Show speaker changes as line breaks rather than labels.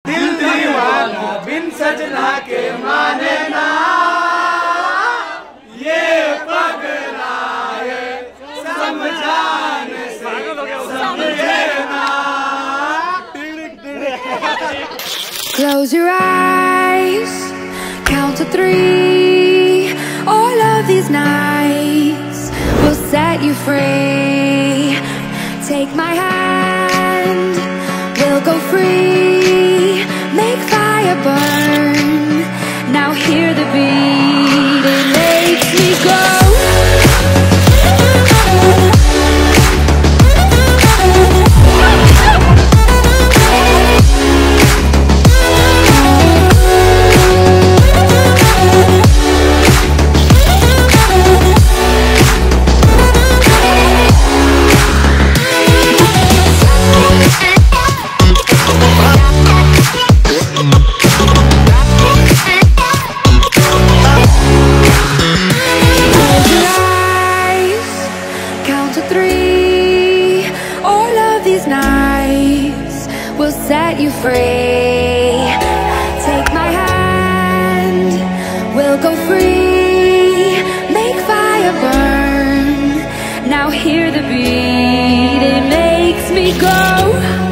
दिल दीवाना बिन सजना के माने ना, ये पगला है समझाने से समझे ना।
Close your eyes, count to 3. All of these nights will set you free. Take my hand, we'll go free. Make fire burn, now hear the beat. It makes me go. Will set you free. Take my hand, we'll go free. Make fire burn, now hear the beat. It makes me go.